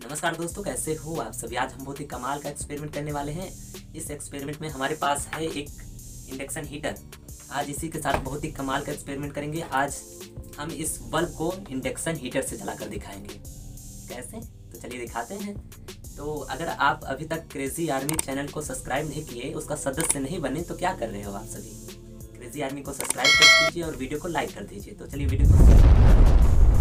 नमस्कार दोस्तों, कैसे हो आप सभी। आज हम बहुत ही कमाल का एक्सपेरिमेंट करने वाले हैं। इस एक्सपेरिमेंट में हमारे पास है एक इंडक्शन हीटर। आज इसी के साथ बहुत ही कमाल का एक्सपेरिमेंट करेंगे। आज हम इस बल्ब को इंडक्शन हीटर से जलाकर दिखाएंगे। कैसे, तो चलिए दिखाते हैं। तो अगर आप अभी तक क्रेजी आर्मी चैनल को सब्सक्राइब नहीं किए, उसका सदस्य नहीं बने, तो क्या कर रहे हो आप सभी। क्रेजी आर्मी को सब्सक्राइब कर दीजिए और वीडियो को लाइक कर दीजिए। तो चलिए वीडियो को।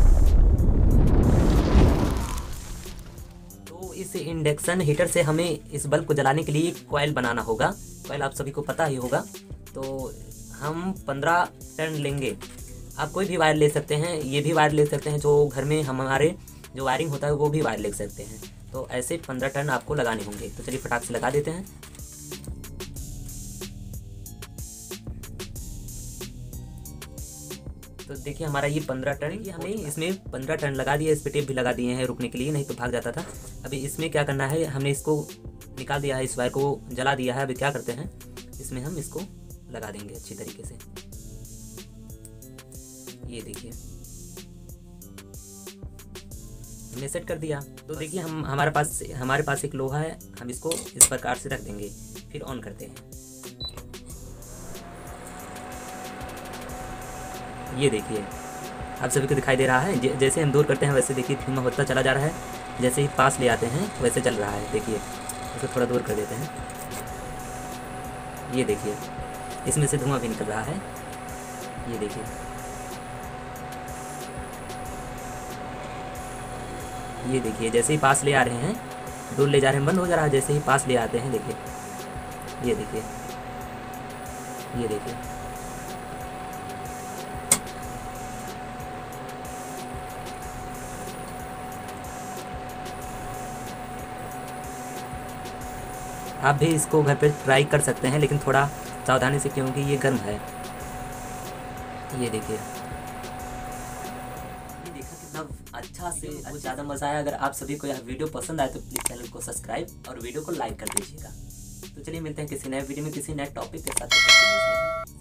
इस इंडक्शन हीटर से हमें इस बल्ब को जलाने के लिए कॉइल बनाना होगा। कॉइल आप सभी को पता ही होगा। तो हम 15 टर्न लेंगे। आप कोई भी वायर ले सकते हैं, ये भी वायर ले सकते हैं, जो घर में हमारे जो वायरिंग होता है वो भी वायर ले सकते हैं। तो ऐसे 15 टर्न आपको लगाने होंगे। तो चलिए फटाक से लगा देते हैं। तो देखिए हमारा ये 15 टर्न की हमें इसमें 15 टर्न लगा दिया। इस पे टेप भी लगा दिए हैं रुकने के लिए, नहीं तो भाग जाता था। अभी इसमें क्या करना है, हमने इसको निकाल दिया है, इस वायर को जला दिया है। अभी क्या करते हैं, इसमें हम इसको लगा देंगे अच्छी तरीके से। ये देखिए हमने सेट कर दिया। तो देखिए हमारे पास एक लोहा है, हम इसको इस प्रकार से रख देंगे, फिर ऑन करते हैं। ये देखिए आप सभी को दिखाई दे रहा है। जैसे हम दूर करते हैं वैसे देखिए धीमा होता चला जा रहा है। जैसे ही पास ले आते हैं वैसे चल रहा है। देखिए इसे थोड़ा दूर कर देते हैं। ये देखिए इसमें से धुआं भी निकल रहा है। ये देखिए जैसे ही पास ले आ रहे हैं, दूर ले जा रहे हैं, बंद हो जा रहा है। जैसे ही पास ले आते हैं देखिए, ये देखिए आप भी इसको घर पे ट्राई कर सकते हैं, लेकिन थोड़ा सावधानी से, क्योंकि ये गर्म है। ये देखिए कितना अच्छा से बहुत ज़्यादा मज़ा आया। अगर आप सभी को यह वीडियो पसंद आए तो प्लीज़ चैनल को सब्सक्राइब और वीडियो को लाइक कर दीजिएगा। तो चलिए मिलते हैं किसी नए वीडियो में किसी नए टॉपिक के साथ।